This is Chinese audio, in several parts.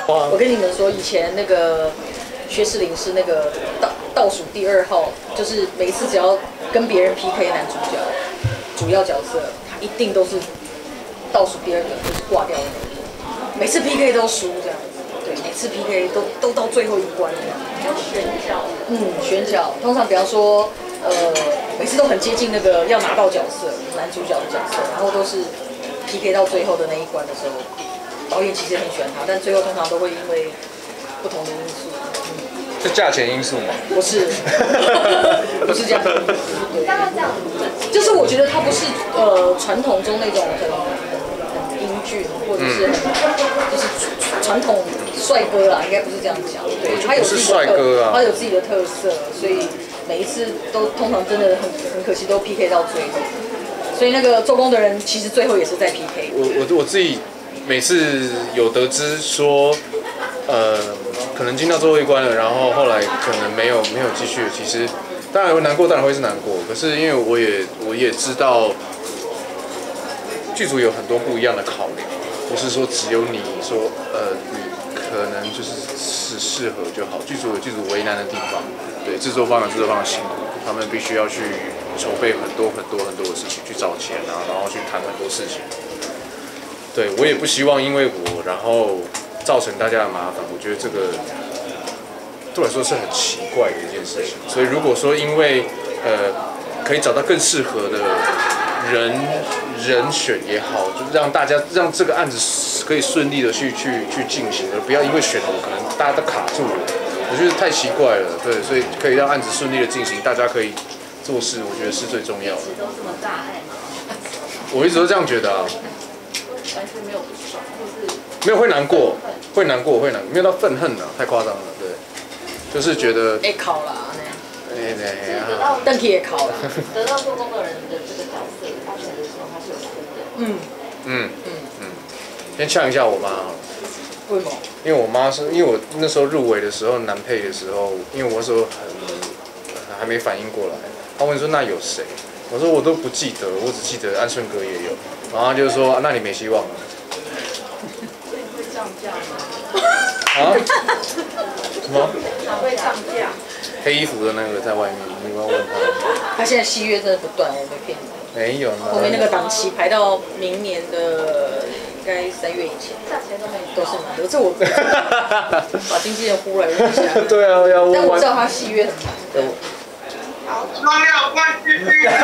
我跟你们说，以前那个薛仕凌是那个倒数第2号，就是每一次只要跟别人 PK 男主角主要角色，他一定都是倒数第2个，就是挂掉的那一个。每次 PK 都输这样子，对，每次 PK 都到最后一关这样。 要选角。 选角，通常比方说，每次都很接近那个要拿到角色，男主角的角色，然后都是 PK 到最后的那一关的时候，导演其实很喜欢他，但最后通常都会因为不同的因素。 是价钱因素吗？ 不是，不是这样。对，就是我觉得他不是传统中那种很英俊，或者是就是传统帅哥啦，应该不是这样讲。对，他有自己的他有自己的特色，所以每一次都通常真的很可惜都 PK 到最后。所以那个做工的人其实最后也是在 PK。 我自己每次有得知说，可能进到最后一关了，然后后来可能没有继续，其实当然会难过，当然会是难过。可是因为我也知道，剧组有很多不一样的考量，不是说只有你说你可能就是适合就好。剧组有剧组为难的地方，对制作方有制作方的辛苦，他们必须要去筹备很多的事情，去找钱啊，然后去谈很多事情。对我也不希望因为我然后造成大家的麻烦，我觉得这个对我来说是很奇怪的一件事情。所以如果说因为可以找到更适合的人选也好，就让这个案子可以顺利的去进行，而不要因为选了我可能大家都卡住了，我觉得太奇怪了。对，所以可以让案子顺利的进行，大家可以做事，我觉得是最重要的。 都这么大爱吗？ 我一直都这样觉得啊。 完全没有不爽，或是没有会难过，没有到愤恨啊，太夸张了，对，就是觉得考啦， 邓体也考了， 得到做工的人的这个角色，他选的时候他是有哭的。 先呛一下我妈好了。 为什么？ 因为我妈是因为我那时候入围的时候男配的时候，因为我那时候还没反应过来，她问说那有谁？我说我都不记得，我只记得安顺哥也有。然后他就说、那你没希望了。 会涨价吗？ 啊？什么？ 哪会涨价？ 黑衣服的那个在外面，你要问他。 他现在戏约真的不断，我没骗你。 没有呢。 后面那个档期排到明年的应该3月以前， 价钱都没都是满的。这我把经纪人呼来问一下。 对啊，要问。 但我知道他戏约很满。 双料冠军！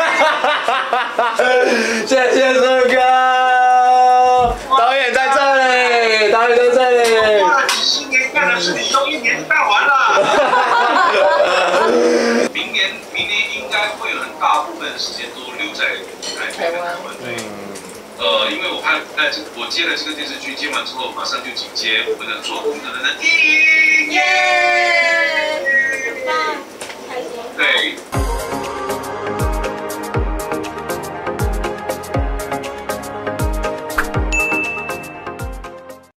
谢谢苏哥，导演在这里，导演在这里。 花了几10年，干的是你用1年干完了。明年应该会有很大部分时间都留在台湾。因为我接了这个电视剧，接完之后马上就紧接我们的做工的人的电影。耶！